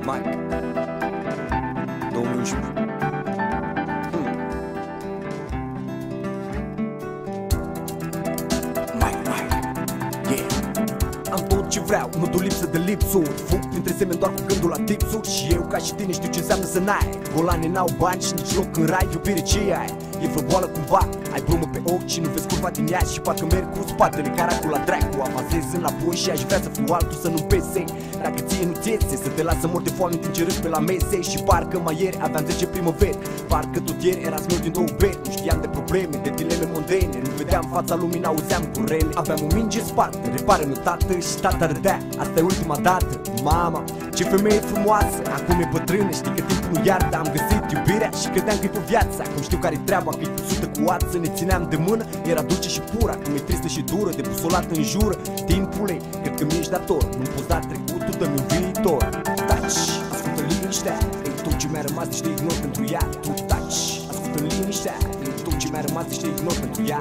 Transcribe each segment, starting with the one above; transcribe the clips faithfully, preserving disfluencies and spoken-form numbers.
Mai două mii unsprezece. hmm. Mai, mai, yeah. Am tot ce vreau, nu doar lipsă de lipsuri. Fug printre semeni doar cu gândul la tipsuri. Și eu ca și tine știu ce înseamnă să n-ai. Golanii n-au bani și nici loc în rai. Iubire ce ai? E vreo boală cumva? Ai brumă pe ochi și nu vezi curva din ea. Și parcă merg cu spatele caracul la dracu. Avanzez înapoi și aș vrea să fiu altul, să nu-mi pese. Dacă ție nu-ți iese, să te lasă mor de foame în timp ce râzi pe la mese. Și parcă mai ieri aveam zece primăveri. Parcă tot ieri era smelt din două beri. Nu știam de probleme, de dileme mondene. Nu vedeam fața lumii, n-auzeam cu rele. Aveam un minge în spate, repară-mi tată. Și tata râdea, asta e ultima dată. Mama, ce femeie frumoasă, acum e bătrână. Știi că timpul nu iartă, am găsit iubirea și credeam că e pe viață. Acum știu care-i treaba, că e cusută cu ață. Ne țineam de mână, era dulce și pură. Acum e tristă și dură, de busolat în jură. Timpule, cred că mi-ești dator. Nu-mi poți da trecutul, dă-mi un viitor. Taci, ascultă liniștea, e tot ce mi-a rămas, deci te ignor pentru ea. Tu taci, ascultă liniștea, e tot ce mi-a rămas, deci te ignor pentru ea.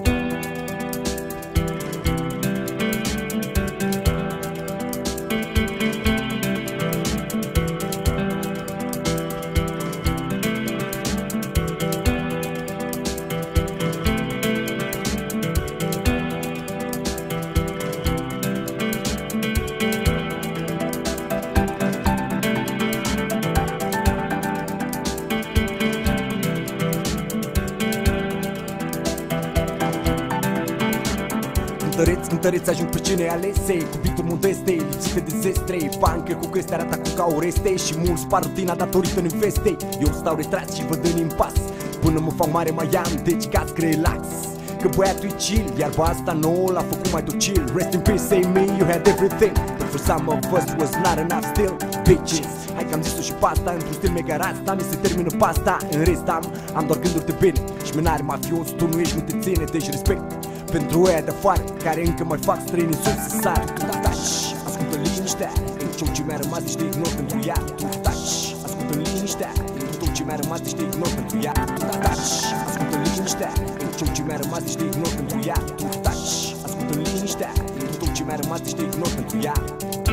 Cântăreți, cântăreți, ajung pe cine alese. Cu bituri modeste, lipsite de zestre. Bani, cred cu creste, arată acum ca Oreste. Și mulți par rutina datorită nevestei. Eu stau retras și văd în impas. Până mă fac mare mai am, deci gaz, relax. Că băiatul e chill, iar pe asta nouă l-a făcut mai tot chill. Rest in peace, say me, you had everything. But for some of us was not enough still. Bitches, hai că am zis-o și pasta. Într-un stil mega rasta, mi se termină pasta. În rest am, am doar gânduri de bine. Și menare mafios, tu nu ești, nu te ține, deci respect pentru ăia de afară, care încă mai fac străini în sus să sară. Tu taci, ascultă liniștea, e tot ce mi-a rămas, deci te ignor pentru ea. Tu taci, ascultă liniștea, e tot ce mi-a rămas, deci te ignor pentru ea. Tu taci, ascultă liniștea, e tot ce mi-a rămas, deci te ignor pentru ea. Tu taci, ascultă liniștea, e tot ce mi-a rămas, deci te ignor pentru ea.